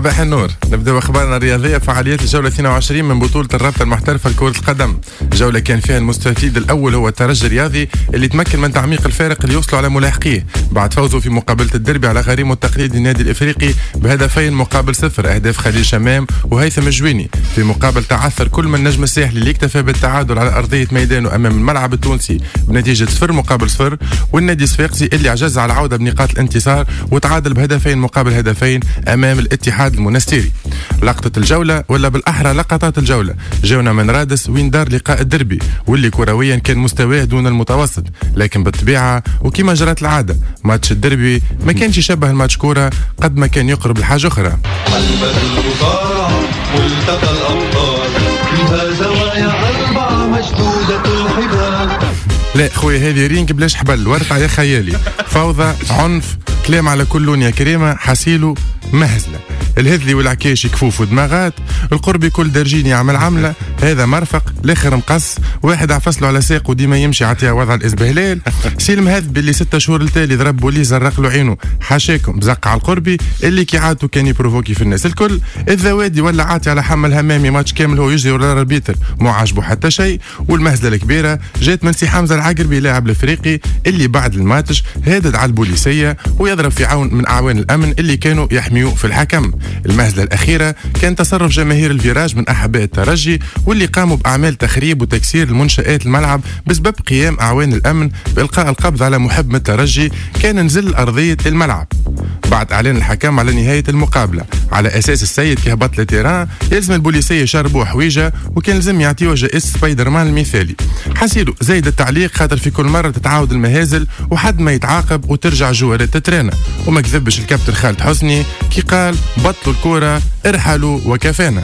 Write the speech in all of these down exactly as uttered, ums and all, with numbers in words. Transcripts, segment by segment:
صباح النور. نبدأ أخبارنا الرياضية. فعاليات الجولة اثنين وعشرين من بطولة الرابطة المحترفة لكرة القدم. جولة كان فيها المستفيد الأول هو الترجي الرياضي اللي تمكن من تعميق الفارق اللي يوصلوا على ملاحقيه بعد فوزه في مقابلة الدربي على غريمه التقليدي النادي الإفريقي بهدفين مقابل صفر، أهداف خليل شمام وهيثم الجويني، في مقابل تعثر كل من نجم الساحلي اللي اكتفى بالتعادل على أرضية ميدانه أمام الملعب التونسي بنتيجة صفر مقابل صفر، والنادي الصفاقسي اللي عجز على العودة بنقاط الانتصار وتعادل بهدفين مقابل هدفين أمام الاتحاد المنستيري. لقطة الجولة ولا بالأحرى لقطات الجولة جونا من رادس وين دار لقاء الدربي واللي كرويا كان مستواه دون المتوسط، لكن بالطبيعة وكما جرت العادة ماتش الدربي ما كانش يشبه الماتش كورة قد ما كان يقرب لحاجة أخرى. حلبة المصارعة ملتقى الأبطال فيها زوايا أربعة مشدودة الحبال. لا خويا هذه رينج بلاش حبل ورطة يا خيالي، فوضى عنف كلام على كل لون يا كريمة حسيلو مهزلة، الهذلي والعكاشي كفوف ودماغات، القربي كل درجين يعمل عملة، هذا مرفق الاخر مقص، واحد عفصله على ساقه ديما يمشي عطيها وضع الاسبهلال، سيلم هذب اللي ستة شهور التالي ضرب بولي زرق له عينه حاشاكم بزق على القربي اللي كي عادته كان يبروفوكي في الناس الكل، الذوادي ولا عاطي على حمل همامي ماتش كامل هو يجري ورا الاربيتر مو عاجبه حتى شيء، والمهزله الكبيره جات من سي حمزه العقربي لاعب الافريقي اللي بعد الماتش هادد على البوليسيه ويضرب في عون من اعوان الامن اللي كانوا يحميوا في الحكم. المهزله الاخيره كان تصرف جماهير الفيراج من احباء الترجي واللي قاموا باعمال تخريب وتكسير المنشات الملعب بسبب قيام اعوان الامن بالقاء القبض على محب من الترجي كان نزل ارضيه الملعب بعد اعلان الحكم على نهايه المقابله، على اساس السيد كي هبط لتيران يلزم البوليسيه يشربوا حويجه وكان لازم يعطيوه جائزه سبايدر مان المثالي. حسيلو زايد التعليق خاطر في كل مره تتعاود المهازل وحد ما يتعاقب وترجع جوارات تترانا، وما كذبش الكابتن خالد حسني كي قال بطلوا الكوره ارحلوا وكفانا.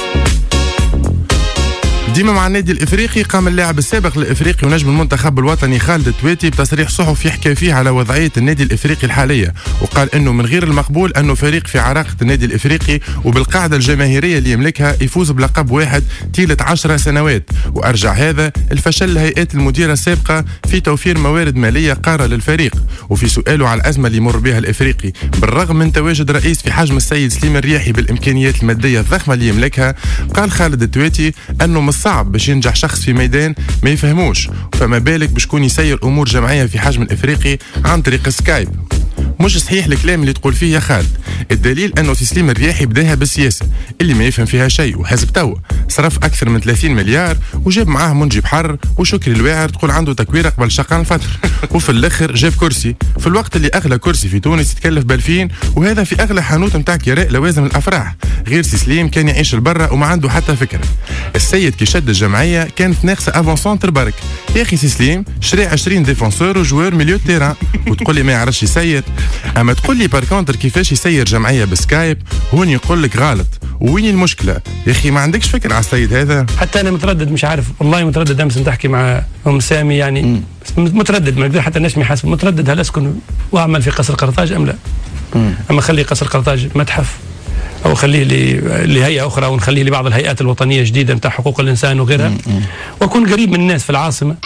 ديما مع النادي الافريقي قام اللاعب السابق الافريقي ونجم المنتخب الوطني خالد التويتي بتصريح صحفي يحكي فيه على وضعيه النادي الافريقي الحاليه، وقال انه من غير المقبول انه فريق في عراقه النادي الافريقي وبالقاعده الجماهيريه اللي يملكها يفوز بلقب واحد طيله عشر سنوات، وارجع هذا الفشل الهيئات المديره السابقه في توفير موارد ماليه قاره للفريق. وفي سؤاله على الازمه اللي يمر بها الافريقي بالرغم من تواجد رئيس في حجم السيد سليم الرياحي بالامكانيات الماديه الضخمه اللي يملكها، قال خالد التويتي انه صعب باش ينجح شخص في ميدان ما يفهموش، فما بالك باش يكون يسير امور جمعيه في حجم الافريقي عن طريق سكايب. مش صحيح الكلام اللي تقول فيه يا خالد، الدليل انه تسليم الرياحي بداها بالسياسه اللي ما يفهم فيها شيء وحزب توا صرف اكثر من ثلاثين مليار وجاب معاه منجي بحر وشكري الواعر تقول عنده تكويره قبل شقان الفتر، وفي الاخر جاب كرسي في الوقت اللي اغلى كرسي في تونس يتكلف بألفين، وهذا في اغلى حانوت نتاع كراء لوازم الافراح. غير سليم كان يعيش البرة وما عنده حتى فكره. السيد كي شد الجمعيه كانت ناقصه افونسونتر برك، يا اخي سليم شري عشرين ديفونسور وجوار مليو تيران وتقول لي ما يعرفش يسير. اما تقول لي باركونتر كيفاش يسير جمعيه بسكايب هون يقول لك غلط. وين المشكله يا اخي؟ ما عندكش فكره على السيد هذا؟ حتى انا متردد مش عارف والله متردد. امس نحكي مع ام سامي يعني م. متردد ما نقدر حتى نشمي حاسب متردد هل اسكن واعمل في قصر قرطاج ام لا؟ م. اما خلي قصر قرطاج متحف او خليه لهيئه اخرى ونخليه لبعض الهيئات الوطنيه جديده نتاع حقوق الانسان وغيرها واكون قريب من الناس في العاصمه.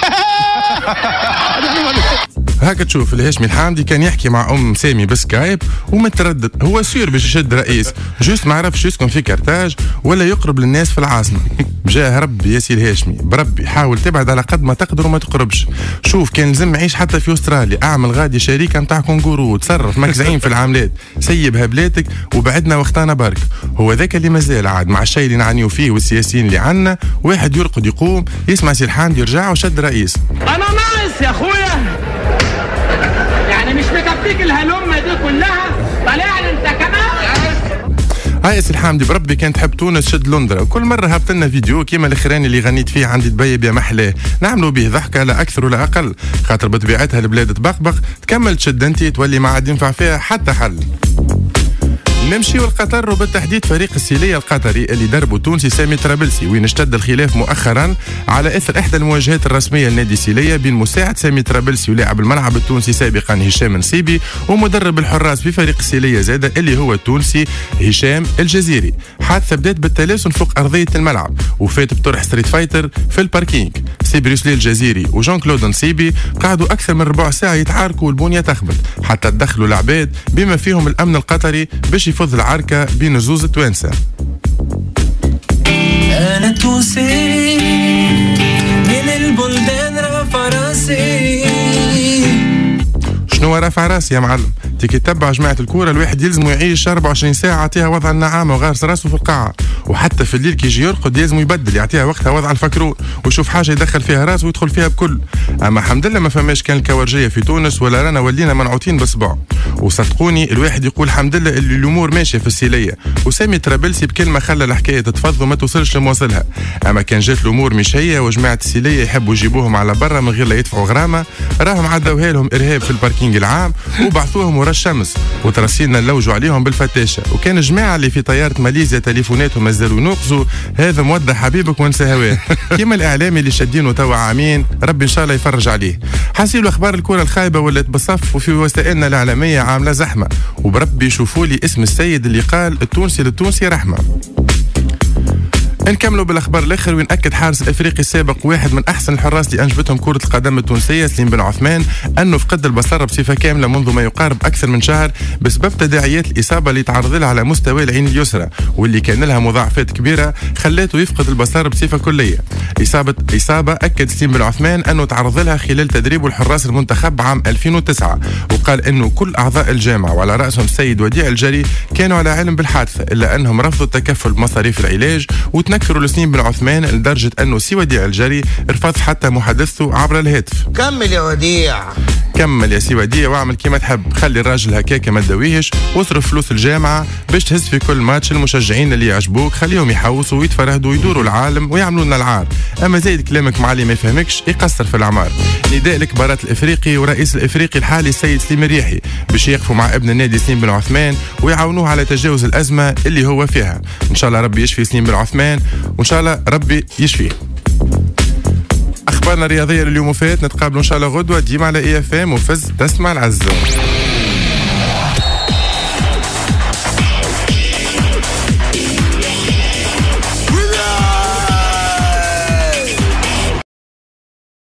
هكا تشوف الهاشمي الحامدي كان يحكي مع ام سامي بسكايب ومتردد، هو سير باش يشد رئيس جوست ما عرفش يسكن في كرتاج ولا يقرب للناس في العاصمه. جاه ربي يا سي الهاشمي بربي حاول تبعد على قد ما تقدر وما تقربش. شوف كان لازم يعيش حتى في استراليا، اعمل غادي شركه نتاع كونغورو تصرف ماك زعيم في العملات، سيبها بلاتك وبعدنا وقتنا برك. هو ذاك اللي مازال عاد مع الشيء اللي نعنيو فيه والسياسيين اللي عنا واحد يرقد يقوم يسمع سي الحامدي يرجع وشد رئيس. انا ناقص يا اخويا يعني مش مكفيك الهلمه دي كلها طالع لي انت كمان. هاي سي الحامدي بربي كانت تحب تونس شد لندرا، وكل مره هبط لنا فيديو كيما الاخراني اللي غنيت فيه عندي دبيب يا محلاه نعملوا به ضحكه لا اكثر ولا اقل، خاطر بطبيعتها البلاد تبقبق تكمل تشد انت تولي ما عاد ينفع فيها حتى حل. نمشيو لقطر وبالتحديد فريق السيلية القطري اللي دربه التونسي سامي طرابلسي، وين اشتد الخلاف مؤخرا على اثر احدى المواجهات الرسميه لنادي السيلية بين مساعد سامي طرابلسي ولاعب الملعب التونسي سابقا هشام نسيبي ومدرب الحراس في فريق السيلية زاده اللي هو التونسي هشام الجزيري. حادثه بدات بالتلاسن فوق ارضيه الملعب وفات بطرح ستريت فايتر في الباركينج. سي بروسلي الجزيري وجون كلود نسيبي قعدوا اكثر من ربع ساعه يتعاركوا والبنيه تخبط حتى تدخلوا العباد بما فيهم الامن القطري باش يفض العركة بين زوز توانسة. أنا تونسي من البلدان رافع راسي. شنو رافع راسي يا معلم؟ تيكي تتبع جماعة الكورة الواحد يلزمو يعيش أربعة وعشرين ساعة يعطيها وضع النعامة وغارس راسه في القاعة، وحتى في الليل كي يجي يرقد يلزمو يبدل يعطيها وقتها وضع الفكرون ويشوف حاجة يدخل فيها راسه ويدخل فيها بكل. أما الحمد لله ما فماش كان الكورجية في تونس ولا رانا ولينا منعوتين بصبع. وصدقوني الواحد يقول الحمد لله اللي الأمور ماشية في السيلية، وسامي ترابلسي بكلمة خلى الحكاية تتفض وما توصلش لمواصلها. أما كان جات الأمور مش هي وجماعة السيلية يحبوا يجيبوهم على برا من غير لا يدفعوا غرامة، راهم عدوها لهم إرهاب في الباركينج العام وبعثوهم ورا الشمس وترسينا نلوجوا عليهم بالفتاشة. وكان الجماعة اللي في طيارة ماليزيا تليفوناتهم مازالوا ينقزوا هذا مودع حبيبك وانسى هواه كيما الإعلامي اللي شادينه توا عامين، ربي إن شاء الله يفرج عليه. حاسيلوا أخبار الكرة الخايبة ولات بصف وفي وسائلنا الإعلامية عاملة زحمة، وبربي يشوفوا لي اسم السيد اللي قال التونسي للتونسي رحمة. نكملوا بالاخبار الاخر ونأكد حارس الافريقي السابق واحد من احسن الحراس اللي انجبتهم كره القدم التونسيه سليم بن عثمان انه فقد البصر بصفه كامله منذ ما يقارب اكثر من شهر بسبب تداعيات الاصابه اللي تعرض لها على مستوى العين اليسرى واللي كان لها مضاعفات كبيره خلاته يفقد البصر بصفه كليه. اصابه اصابه اكد سليم بن عثمان انه تعرض لها خلال تدريبه الحراس المنتخب عام ألفين وتسعة، وقال انه كل اعضاء الجامعه وعلى راسهم السيد وديع الجري كانوا على علم بالحادثه الا انهم رفضوا التكفل بمصاريف العلاج وتنكروا لسليم بن عثمان لدرجة أنه سي وديع الجري رفض حتى محادثته عبر الهاتف. كمل يا وديع، كمل يا سي وديع واعمل كيما تحب، خلي الراجل هكاك ما تداويهش واصرف فلوس الجامعة باش تهز في كل ماتش المشجعين اللي يعجبوك، خليهم يحوسوا ويتفرهدوا ويدوروا العالم ويعملوا لنا العار. أما زايد كلامك مع اللي ما يفهمكش يقصر في الأعمار. نداء لكبارات الإفريقي ورئيس الإفريقي الحالي السيد سليم الريحي باش يقفوا مع ابن النادي سليم بن عثمان ويعاونوه على تجاوز الأزمة اللي هو فيها. إن شاء الله ربي يشفي سليم بن عثمان وإن شاء الله ربي يشفيه. اخبارنا الرياضيه لليوم فات، نتقابلوا ان شاء الله غدوه ديما على اي اف ام وفز تسمع العزه.